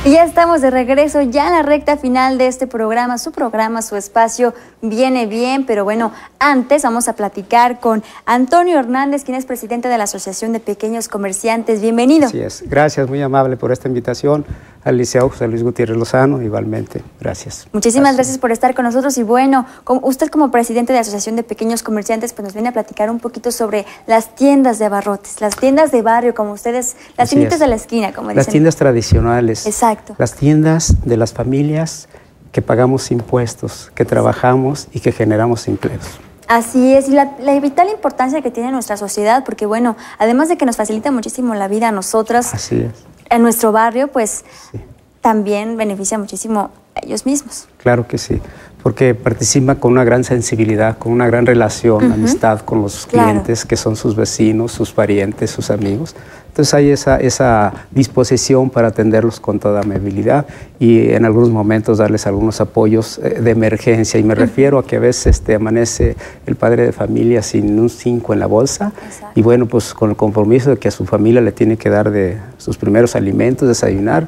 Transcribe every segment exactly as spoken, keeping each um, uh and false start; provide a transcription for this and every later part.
Y ya estamos de regreso, ya en la recta final de este programa, su programa, su espacio Viene Bien, pero bueno, antes vamos a platicar con Antonio Hernández, quien es presidente de la Asociación de Pequeños Comerciantes. Bienvenido. Así es, gracias, muy amable por esta invitación. Al liceo José Luis Gutiérrez Lozano, igualmente, gracias. Muchísimas gracias. gracias por estar con nosotros y bueno, como usted como presidente de la Asociación de Pequeños Comerciantes, pues nos viene a platicar un poquito sobre las tiendas de abarrotes, las tiendas de barrio, como ustedes, las Así tienditas es. de la esquina, como dicen. Las tiendas tradicionales. Exacto. Las tiendas de las familias que pagamos impuestos, que trabajamos y que generamos empleos. Así es, y la, la vital importancia que tiene nuestra sociedad, porque bueno, además de que nos facilita muchísimo la vida a nosotras, Así es. en nuestro barrio, pues Sí. también beneficia muchísimo a ellos mismos. Claro que sí, porque participa con una gran sensibilidad, con una gran relación, uh-huh. amistad con los clientes, claro. que son sus vecinos, sus parientes, sus amigos. Entonces hay esa, esa disposición para atenderlos con toda amabilidad y en algunos momentos darles algunos apoyos de emergencia. Y me uh-huh. refiero a que a veces este, amanece el padre de familia sin un cinco en la bolsa. Exacto. Y bueno, pues con el compromiso de que a su familia le tiene que dar de sus primeros alimentos, desayunar.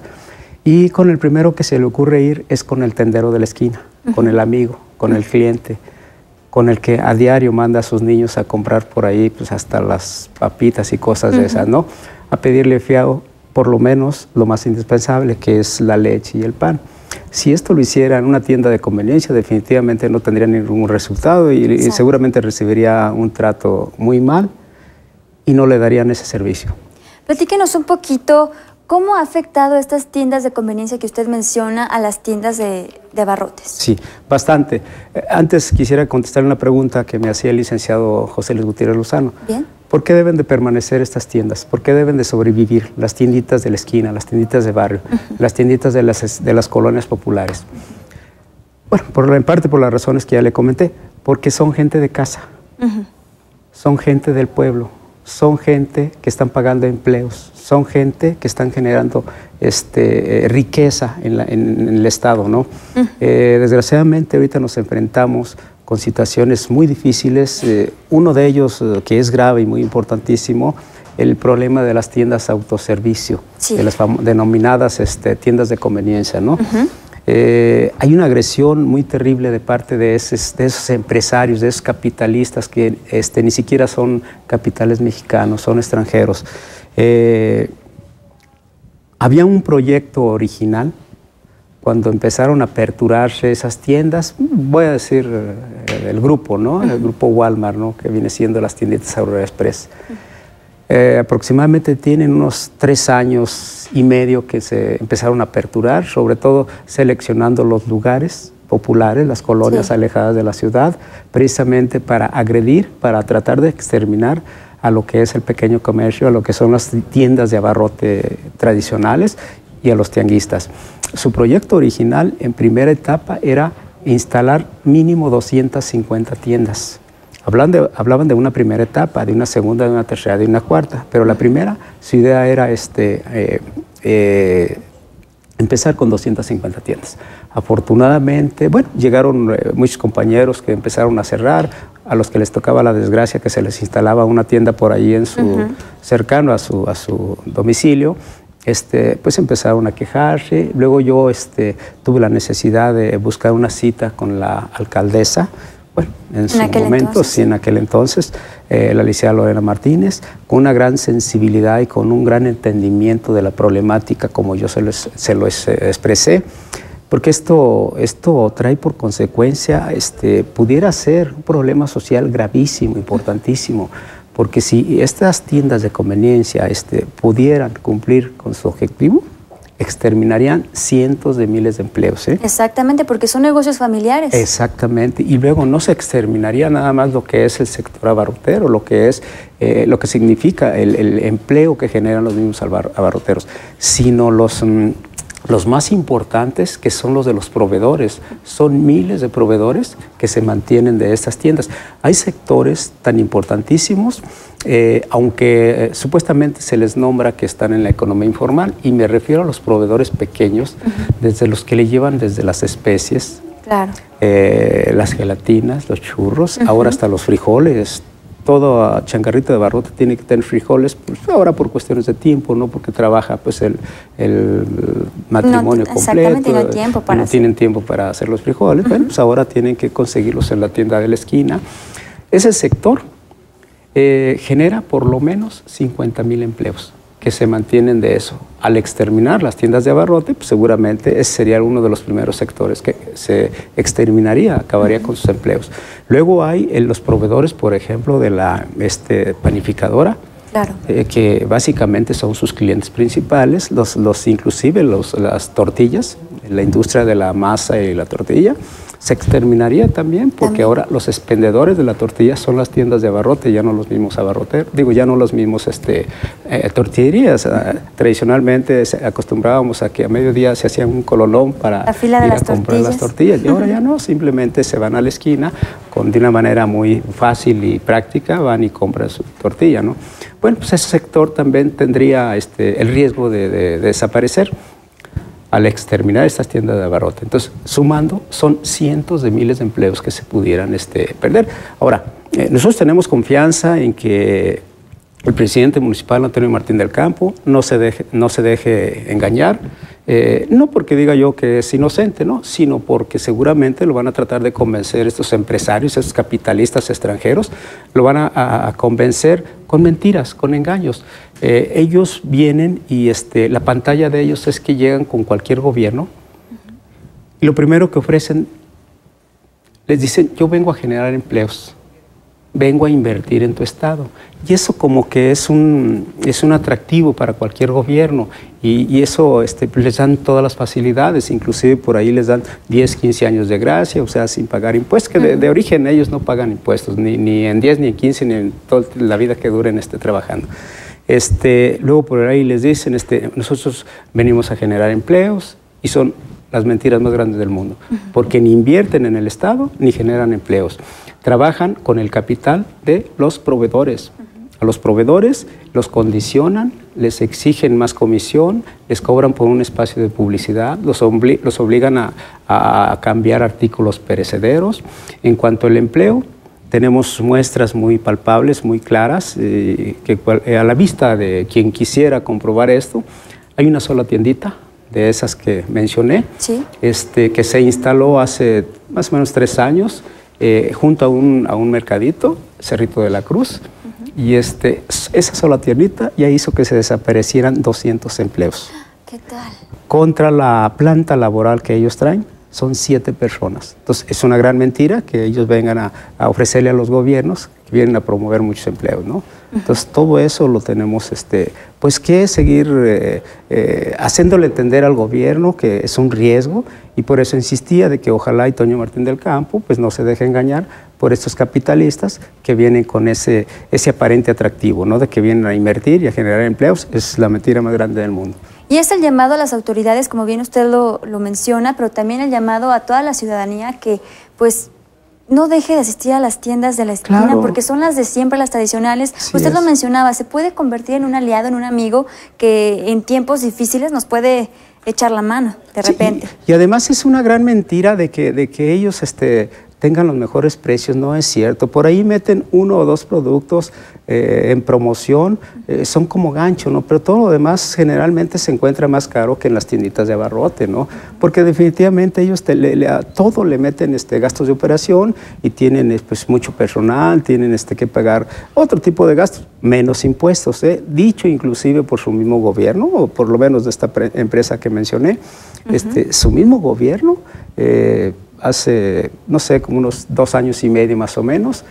Y con el primero que se le ocurre ir es con el tendero de la esquina, uh-huh. con el amigo, con uh-huh. el cliente, con el que a diario manda a sus niños a comprar por ahí pues hasta las papitas y cosas uh-huh. de esas, ¿no? A pedirle fiado por lo menos lo más indispensable, que es la leche y el pan. Si esto lo hiciera en una tienda de conveniencia, definitivamente no tendría ningún resultado y, y seguramente recibiría un trato muy mal y no le darían ese servicio. Platíquenos un poquito. ¿Cómo ha afectado estas tiendas de conveniencia que usted menciona a las tiendas de, de abarrotes? Sí, bastante. Antes quisiera contestar una pregunta que me hacía el licenciado José Luis Gutiérrez Lozano. Bien. ¿Por qué deben de permanecer estas tiendas? ¿Por qué deben de sobrevivir las tienditas de la esquina, las tienditas de barrio, uh-huh. las tienditas de las, de las colonias populares? Bueno, por, en parte por las razones que ya le comenté, porque son gente de casa, uh-huh. son gente del pueblo, son gente que están pagando empleos, son gente que están generando este, eh, riqueza en, la, en, en el Estado, ¿no? Uh-huh. eh, desgraciadamente ahorita nos enfrentamos con situaciones muy difíciles, eh, uno de ellos eh, que es grave y muy importantísimo, el problema de las tiendas autoservicio, sí. de las denominadas este, tiendas de conveniencia, ¿no? Uh-huh. Eh, hay una agresión muy terrible de parte de esos, de esos empresarios, de esos capitalistas que este, ni siquiera son capitales mexicanos, son extranjeros. Eh, había un proyecto original cuando empezaron a aperturarse esas tiendas, voy a decir eh, el grupo, ¿no? El grupo Walmart, ¿no? Que viene siendo las tienditas Aurora Express. Eh, aproximadamente tienen unos tres años y medio que se empezaron a aperturar, sobre todo seleccionando los lugares populares, las colonias sí. alejadas de la ciudad, precisamente para agredir, para tratar de exterminar a lo que es el pequeño comercio, a lo que son las tiendas de abarrote tradicionales y a los tianguistas. Su proyecto original en primera etapa era instalar mínimo doscientas cincuenta tiendas. Hablan de, hablaban de una primera etapa, de una segunda, de una tercera, de una cuarta, pero la primera, su idea era este, eh, eh, empezar con doscientas cincuenta tiendas. Afortunadamente, bueno, llegaron eh, muchos compañeros que empezaron a cerrar, a los que les tocaba la desgracia que se les instalaba una tienda por ahí en su, uh-huh. cercano a su, a su domicilio. Este, pues empezaron a quejarse. Luego yo este, tuve la necesidad de buscar una cita con la alcaldesa. Bueno, en su momento, sí, en aquel entonces, eh, la licenciada Lorena Martínez, con una gran sensibilidad y con un gran entendimiento de la problemática, como yo se lo, se lo expresé, porque esto, esto trae por consecuencia, este, pudiera ser un problema social gravísimo, importantísimo, porque si estas tiendas de conveniencia este, pudieran cumplir con su objetivo, exterminarían cientos de miles de empleos. ¿eh? Exactamente, porque son negocios familiares. Exactamente, y luego no se exterminaría nada más lo que es el sector abarrotero, lo que es, eh, lo que significa el, el empleo que generan los mismos abarroteros, sino los, mm, los más importantes, que son los de los proveedores. Son miles de proveedores que se mantienen de estas tiendas. Hay sectores tan importantísimos, Eh, aunque eh, supuestamente se les nombra que están en la economía informal, y me refiero a los proveedores pequeños, uh-huh. desde los que le llevan desde las especies, claro. eh, las gelatinas, los churros, uh-huh. ahora hasta los frijoles todo changarrito de abarrote tiene que tener frijoles, pues ahora por cuestiones de tiempo, no porque trabaja pues el, el matrimonio no, completo, no, hay tiempo para no tienen tiempo para hacer los frijoles, uh-huh. Bueno, pues ahora tienen que conseguirlos en la tienda de la esquina. Ese sector eh, genera por lo menos cincuenta mil empleos que se mantienen de eso. Al exterminar las tiendas de abarrote, pues seguramente ese sería uno de los primeros sectores que se exterminaría, acabaría con sus empleos. Luego hay eh, los proveedores, por ejemplo, de la este, panificadora, claro. eh, que básicamente son sus clientes principales, los, los, inclusive los, las tortillas, la industria de la masa y la tortilla, se exterminaría también, porque también. Ahora los expendedores de la tortilla son las tiendas de abarrote, ya no los mismos abarroteros, digo, ya no los mismos este, eh, tortillerías. Uh-huh. Tradicionalmente se acostumbrábamos a que a mediodía se hacía un colonón para ir a comprar tortillas. las tortillas, y ahora ya no, simplemente se van a la esquina con, de una manera muy fácil y práctica, van y compran su tortilla, ¿no? Bueno, pues ese sector también tendría este, el riesgo de, de, de desaparecer al exterminar estas tiendas de abarrote. Entonces, sumando, son cientos de miles de empleos que se pudieran este, perder. Ahora, eh, nosotros tenemos confianza en que el presidente municipal, Antonio Martín del Campo, no se deje, no se deje engañar, eh, no porque diga yo que es inocente, ¿no? Sino porque seguramente lo van a tratar de convencer estos empresarios, estos capitalistas extranjeros, lo van a, a convencer con mentiras, con engaños. Eh, ellos vienen y este, la pantalla de ellos es que llegan con cualquier gobierno, uh-huh. Y lo primero que ofrecen, les dicen, yo vengo a generar empleos, vengo a invertir en tu estado. Y eso como que es un, es un atractivo para cualquier gobierno, y, y eso este, les dan todas las facilidades, inclusive por ahí les dan diez, quince años de gracia, o sea, sin pagar impuestos, que de, de origen ellos no pagan impuestos, ni, ni en diez, ni en quince, ni en toda la vida que duren este, trabajando. Este, luego por ahí les dicen, este, nosotros venimos a generar empleos, y son las mentiras más grandes del mundo, porque ni invierten en el Estado, ni generan empleos. Trabajan con el capital de los proveedores. A los proveedores los condicionan, les exigen más comisión, les cobran por un espacio de publicidad, los, obli los obligan a, a cambiar artículos perecederos. En cuanto al empleo, tenemos muestras muy palpables, muy claras, eh, que a la vista de quien quisiera comprobar esto, hay una sola tiendita de esas que mencioné, ¿sí? este, que se instaló hace más o menos tres años, eh, junto a un, a un mercadito, Cerrito de la Cruz, uh-huh. y este, esa sola tiendita ya hizo que se desaparecieran doscientos empleos. ¿Qué tal? Contra la planta laboral que ellos traen, son siete personas. Entonces, es una gran mentira que ellos vengan a, a ofrecerle a los gobiernos que vienen a promover muchos empleos, ¿no? Entonces, todo eso lo tenemos este, pues que seguir eh, eh, haciéndole entender al gobierno que es un riesgo, y por eso insistía de que ojalá Antonio Martín del Campo pues no se deje engañar por estos capitalistas que vienen con ese, ese aparente atractivo, ¿no? De que vienen a invertir y a generar empleos. Es la mentira más grande del mundo. Y es el llamado a las autoridades, como bien usted lo, lo menciona, pero también el llamado a toda la ciudadanía que pues no deje de asistir a las tiendas de la esquina, claro. porque son las de siempre, las tradicionales. Sí usted es. Lo mencionaba, se puede convertir en un aliado, en un amigo que en tiempos difíciles nos puede echar la mano de repente. Sí, y además es una gran mentira de que, de que ellos este, tengan los mejores precios, no es cierto. Por ahí meten uno o dos productos eh, en promoción, eh, son como gancho, ¿no? Pero todo lo demás generalmente se encuentra más caro que en las tienditas de abarrote, ¿no? Porque definitivamente ellos te, le, le, a todo le meten este, gastos de operación, y tienen pues, mucho personal, tienen este, que pagar otro tipo de gastos, menos impuestos, ¿eh? Dicho inclusive por su mismo gobierno, o por lo menos de esta empresa que mencioné, uh-huh. este, su mismo gobierno, eh, hace, no sé, como unos dos años y medio más o menos,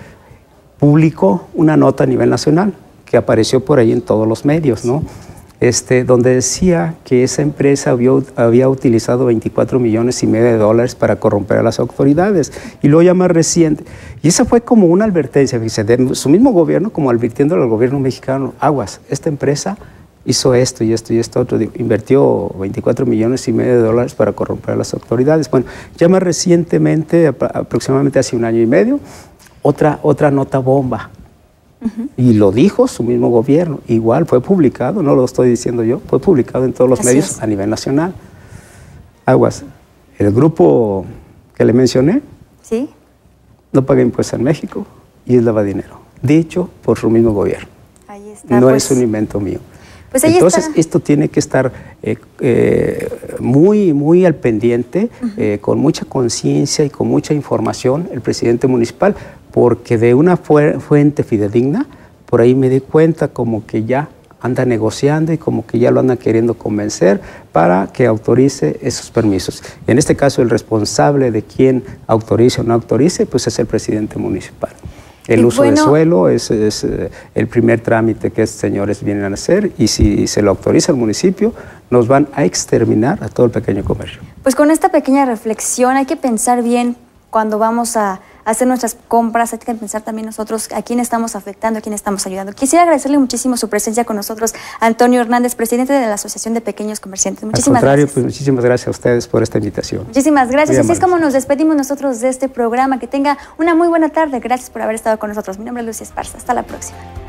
publicó una nota a nivel nacional que apareció por ahí en todos los medios, ¿no? Este, donde decía que esa empresa había, había utilizado veinticuatro millones y medio de dólares para corromper a las autoridades. Y luego ya más reciente, y esa fue como una advertencia, fíjese, de su mismo gobierno, como advirtiéndole al gobierno mexicano, aguas, esta empresa hizo esto y esto y esto otro, invirtió veinticuatro millones y medio de dólares para corromper a las autoridades. Bueno, ya más recientemente, aproximadamente hace un año y medio, otra, otra nota bomba. Uh-huh. Y lo dijo su mismo gobierno, igual fue publicado, no lo estoy diciendo yo, fue publicado en todos los Así medios es. a nivel nacional. Aguas, el grupo que le mencioné, ¿Sí? no paga impuestos en México y es lava dinero. dicho por su mismo gobierno. Ahí está, no pues, es un invento mío. Pues ahí Entonces, está. esto tiene que estar eh, eh, muy, muy al pendiente, uh-huh. eh, con mucha conciencia y con mucha información el presidente municipal, porque de una fu fuente fidedigna, por ahí me di cuenta como que ya anda negociando y como que ya lo anda queriendo convencer para que autorice esos permisos. En este caso, el responsable de quién autorice o no autorice, pues es el presidente municipal. El y uso bueno, de suelo es, es eh, el primer trámite que estos señores vienen a hacer, y si se lo autoriza el municipio, nos van a exterminar a todo el pequeño comercio. Pues con esta pequeña reflexión hay que pensar bien cuando vamos a hacer nuestras compras, hay que pensar también nosotros a quién estamos afectando, a quién estamos ayudando. Quisiera agradecerle muchísimo su presencia con nosotros, Antonio Hernández, presidente de la Asociación de Pequeños Comerciantes. Muchísimas Al contrario, gracias. Pues, muchísimas gracias a ustedes por esta invitación. Muchísimas gracias. Así es como nos despedimos nosotros de este programa. Que tenga una muy buena tarde. Gracias por haber estado con nosotros. Mi nombre es Lucia Esparza. Hasta la próxima.